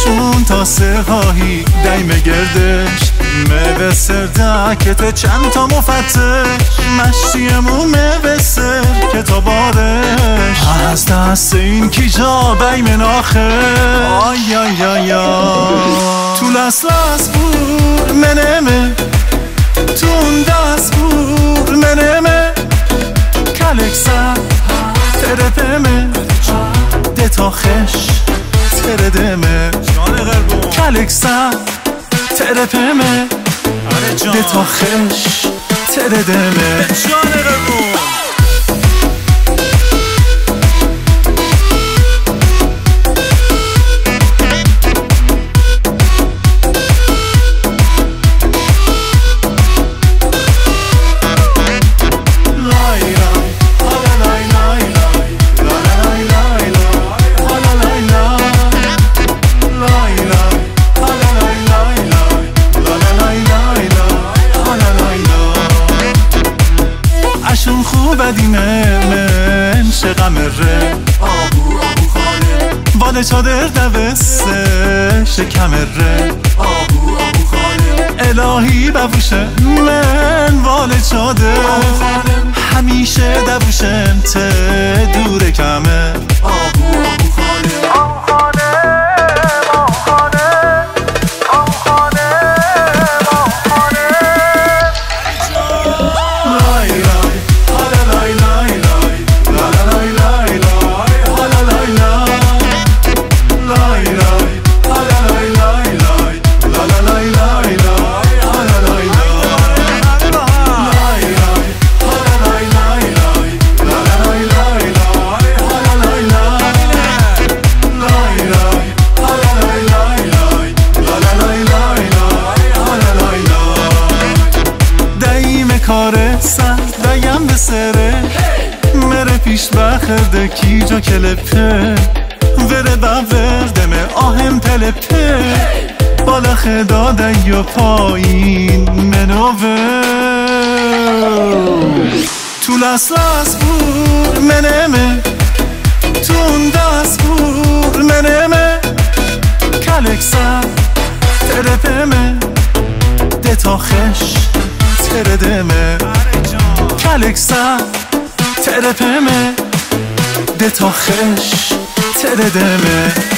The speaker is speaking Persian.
شون تا سرهایی دایم گردش مبسردکت چند تا مفتش مشتیمون مبسر کتابارش از دست این کی جا بیم ناخر آی آی آی تو لسلس بور منمه تون دست بور منمه کلکسر ترپمه دتا خش تردمه کلکسر ترپمه دتا خش تردمه جان قربون اشون خوب دیمه من شقمره آبو خاله باله چادر دوسته شکمره آبو خاله الهی ببوشه من واله چادر همیشه دوشم ته دور کمه آبو خاله کاره سر دایم به سره مره پیش بخرده کی جا کلپه وره بوردمه آهم تلپه بالا خدا دیا پایین منوه تو لسلس بور منمه تون دست بور منمه کلکسر ترپمه دتا خش تردمه کلکسر ترپمه دتا خش تردمه